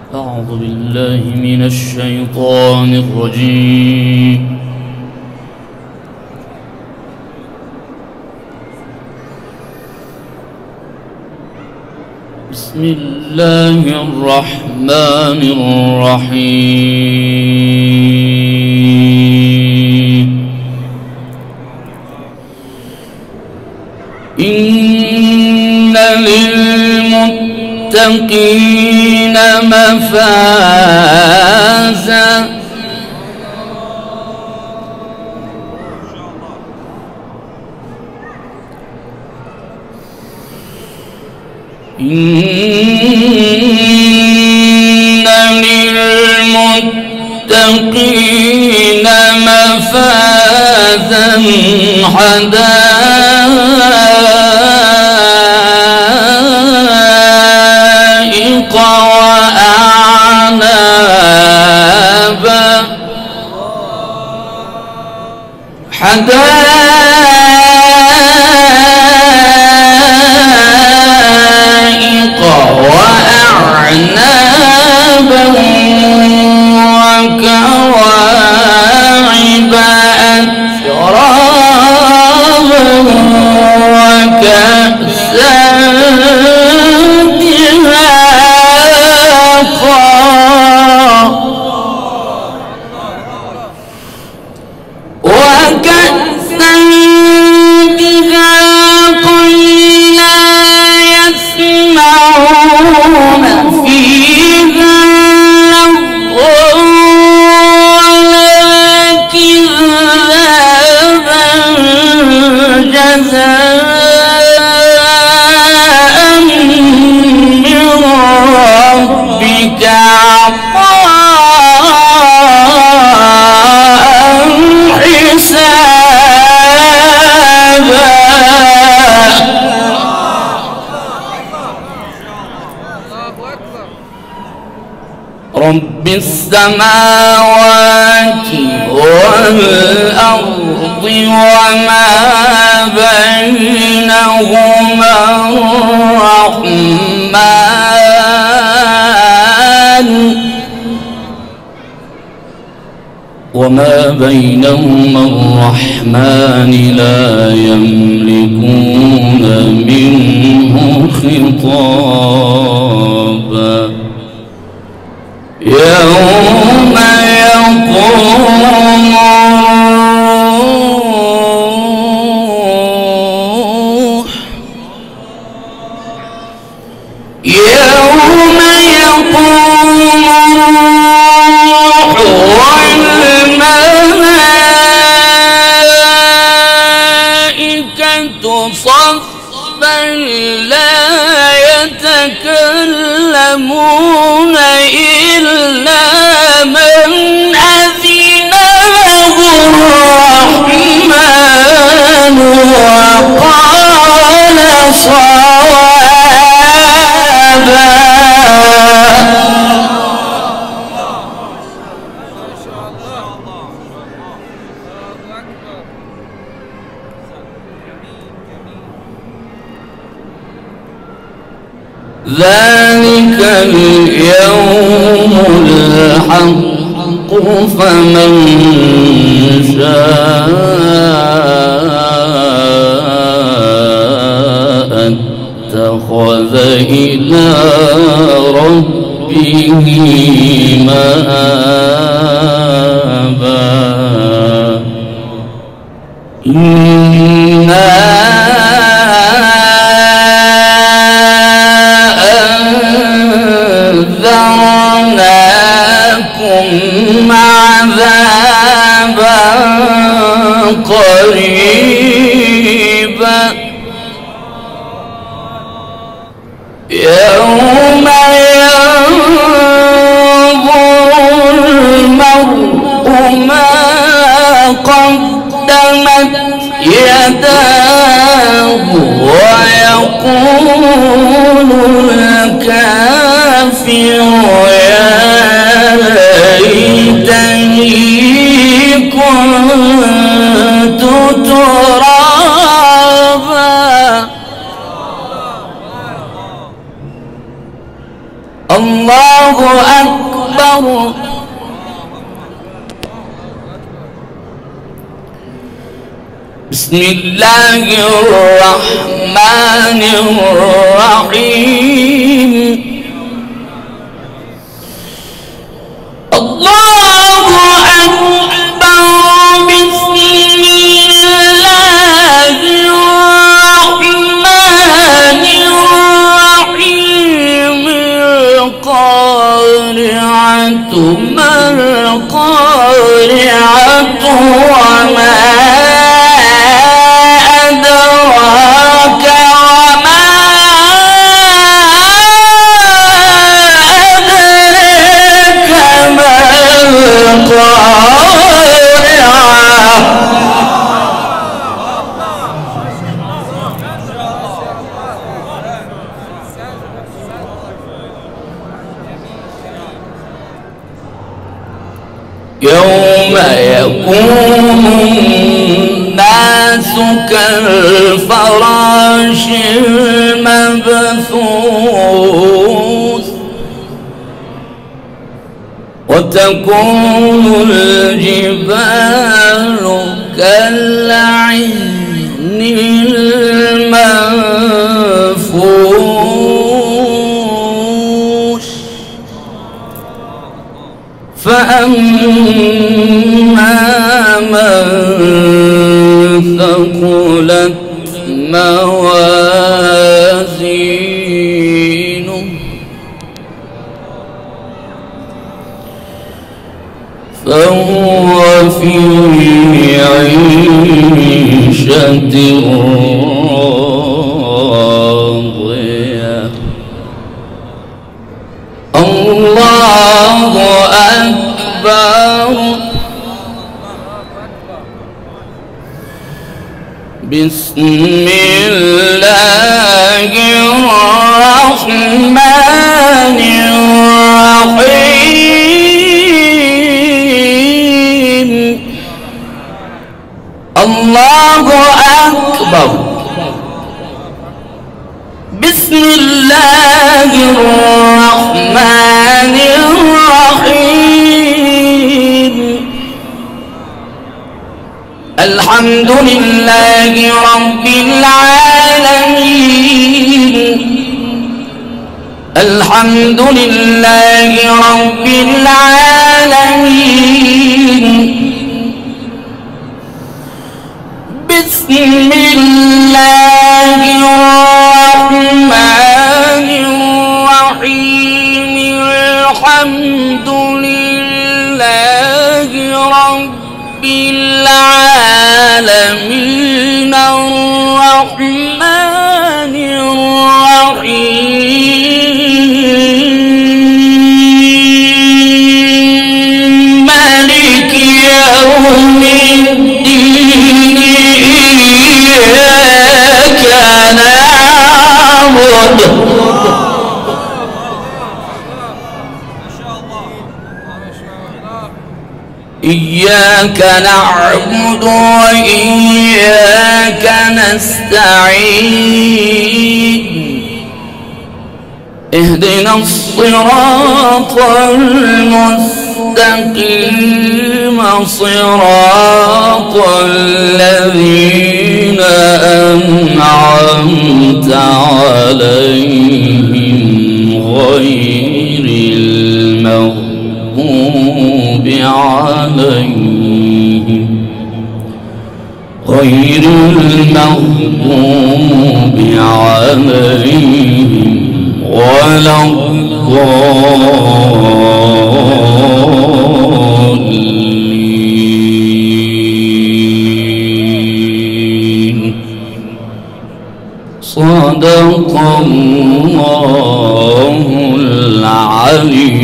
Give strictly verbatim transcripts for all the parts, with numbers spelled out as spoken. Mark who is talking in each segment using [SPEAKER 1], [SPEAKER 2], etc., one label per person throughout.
[SPEAKER 1] أعوذ بالله من الشيطان الرجيم. بسم الله الرحمن الرحيم. إن للمتقين مفازا إن للمتقين مفازا حدائق وأعنابا حدائق وأعنابا وكواعب أترابا وكأسا دهاقا وكأسا دهاقا لا يسمعون فيها لغوا ولا كذابا جزاء من ربك عطاء حسابا. رب السماوات والأرض وما بينهما الرحمن وما بينهما الرحمن لا يملكون منه خطابا. يوم يقوم يوم يقوم الروح والملائكة صفا لا يتكلمون إلا من أذن له الرحمن وقال صوابا. ذلك اليوم الحق فمن شاء اتخذ إلى ربه مآبا. إنا أنذرناكم عذابا قريبا يوم ينظر المرء ما قدمت يداه ويقول الكافر يا ليتني كنت ترابا. أكبر. بسم الله الرحمن الرحيم. الله أكبر. بسم الله الرحمن الرحيم. القارعة ما القارعة وما أدراك وما أدراك ما القارعة. يوم يكون الناس كالفراش المبثوث وتكون الجبال كالعهن المنفوش. فأما من ثقلت موازينه فهو في عيشة راضية. الله أكبر. بسم الله الرحمن الرحيم. الله أكبر. بسم الله الرحمن الرحيم. الحمد لله رب العالمين. الحمد لله رب العالمين. بسم الله الرحمن الرحيم. الحمد لله رب العالمين. الرحمن الرحيم. مالك يوم الدين. إياك نعبد إياك نعبد وإياك نستعين. اهدنا الصراط المستقيم. صراط الذين أنعمت عليهم غير المغضوب عليهم غير المغضوب عليهم ولا الضالين. صدق الله العلي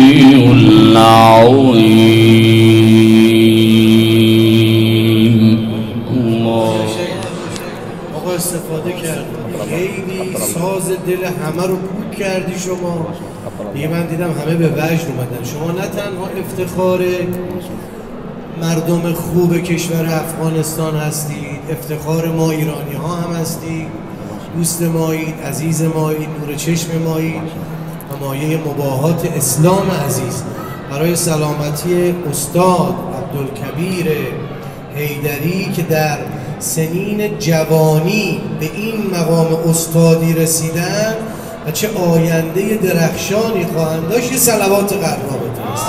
[SPEAKER 1] العظيم.
[SPEAKER 2] آقا استفاده کرد، خیلی ساز دل همه رو بود کردی شما. دیگه من دیدم همه به وجد اومدن. شما نه تنها افتخار مردم خوب کشور افغانستان هستید، افتخار ما ایرانی ها هم هستید، دوست مایید، عزیز مایید، نور چشم مایید. و و مایه مباهات اسلام عزیز برای سلامتی استاد عبدالکبیر حیدری که در سنین جوانی به این مقام استادی رسیدن و چه آینده درخشانی خواهند داشت. یه صلوات قرار بفرستید.